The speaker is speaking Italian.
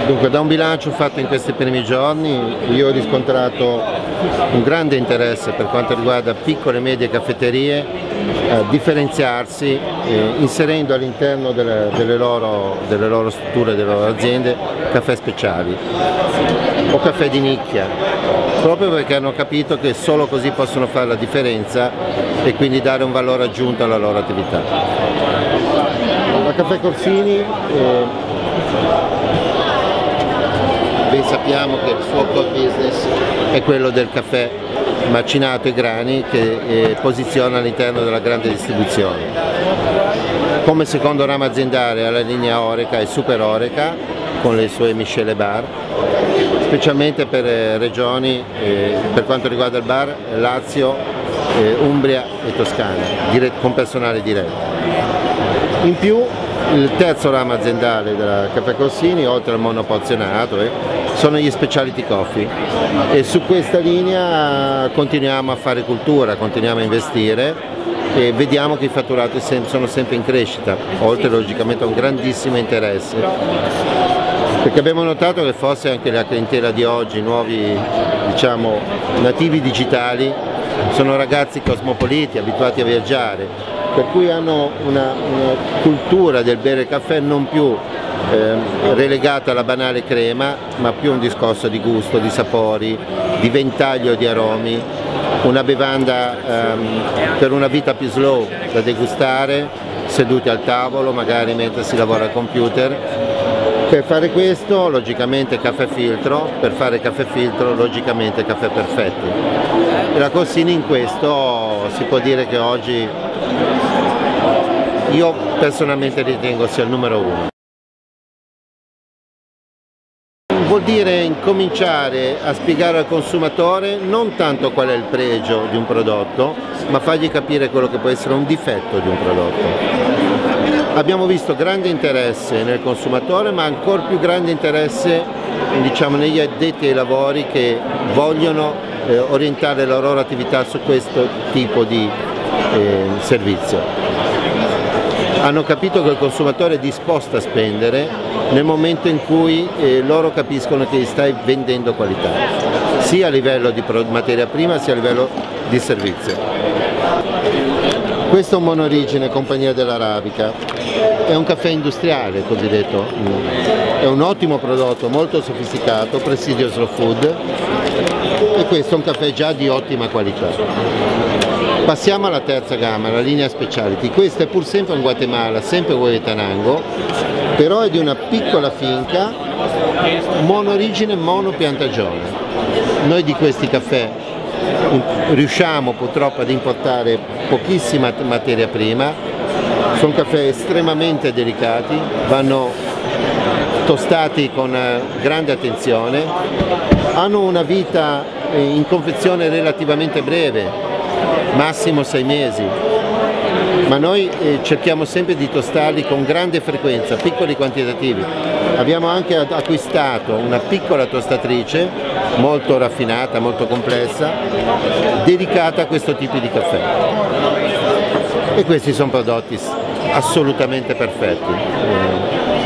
Dunque, da un bilancio fatto in questi primi giorni io ho riscontrato un grande interesse per quanto riguarda piccole e medie caffetterie a differenziarsi inserendo all'interno delle loro strutture, delle loro aziende, caffè speciali o caffè di nicchia, proprio perché hanno capito che solo così possono fare la differenza e quindi dare un valore aggiunto alla loro attività. La Caffè Corsini ben sappiamo che il suo core business è quello del caffè macinato ai grani che posiziona all'interno della grande distribuzione. Come secondo ramo aziendale ha la linea Oreca e Super Oreca con le sue miscele bar, specialmente per regioni, per quanto riguarda il bar, Lazio, Umbria e Toscana, con personale diretto. In più il terzo ramo aziendale della Caffè Corsini, oltre al monoporzionato, sono gli specialty coffee e su questa linea continuiamo a fare cultura, continuiamo a investire e vediamo che i fatturati sono sempre in crescita, oltre logicamente a un grandissimo interesse, perché abbiamo notato che forse anche la clientela di oggi, nuovi nativi digitali, sono ragazzi cosmopoliti, abituati a viaggiare, per cui hanno una cultura del bere caffè non più relegata alla banale crema, ma più un discorso di gusto, di sapori, di ventaglio di aromi, una bevanda per una vita più slow da degustare, seduti al tavolo, magari mentre si lavora al computer. Per fare questo, logicamente caffè filtro, per fare caffè filtro, logicamente caffè perfetti. E la Corsini in questo si può dire che oggi io personalmente ritengo sia il numero uno. Vuol dire incominciare a spiegare al consumatore non tanto qual è il pregio di un prodotto, ma fargli capire quello che può essere un difetto di un prodotto. Abbiamo visto grande interesse nel consumatore, ma ancora più grande interesse negli addetti ai lavori che vogliono orientare la loro attività su questo tipo di servizio. Hanno capito che il consumatore è disposto a spendere nel momento in cui loro capiscono che gli stai vendendo qualità, sia a livello di materia prima sia a livello di servizio. Questo è un monorigine Compagnia dell'Arabica, è un caffè industriale cosiddetto, è un ottimo prodotto, molto sofisticato, presidio slow food, e questo è un caffè già di ottima qualità. Passiamo alla terza gamma, la linea specialty. Questa è pur sempre in Guatemala, sempre Huehuetenango, però è di una piccola finca, monorigine, monopiantagione. Noi di questi caffè riusciamo purtroppo ad importare pochissima materia prima, sono caffè estremamente delicati, vanno tostati con grande attenzione, hanno una vita in confezione relativamente breve, massimo 6 mesi, ma noi cerchiamo sempre di tostarli con grande frequenza, piccoli quantitativi. Abbiamo anche acquistato una piccola tostatrice molto raffinata, molto complessa, dedicata a questo tipo di caffè, e questi sono prodotti assolutamente perfetti.